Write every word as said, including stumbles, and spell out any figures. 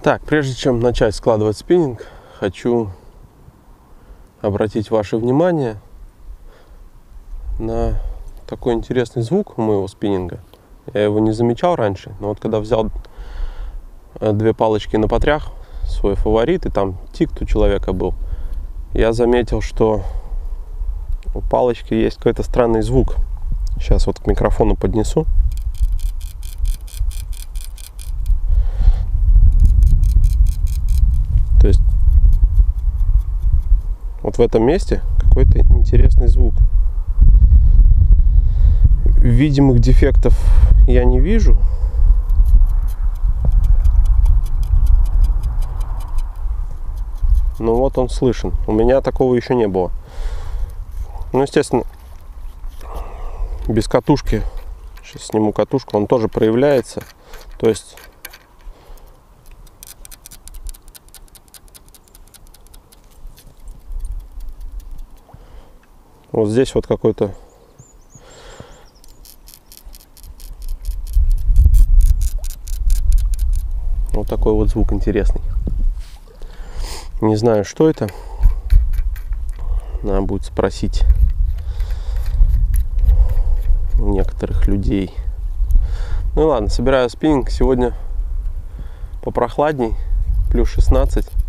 Так, прежде чем начать складывать спиннинг, хочу обратить ваше внимание на такой интересный звук у моего спиннинга. Я его не замечал раньше, но вот когда взял две палочки на потрях, свой фаворит, и там тикт у человека был, я заметил, что у палочки есть какой-то странный звук. Сейчас вот к микрофону поднесу. То есть вот в этом месте какой-то интересный звук. Видимых дефектов я не вижу. Но вот он слышен. У меня такого еще не было. Ну, естественно, без катушки. Сейчас сниму катушку. Он тоже проявляется. То есть вот здесь вот какой-то вот такой вот звук интересный. Не знаю, что это. Надо будет спросить у некоторых людей. Ну ладно, собираю спиннинг. Сегодня попрохладней, плюс шестнадцать.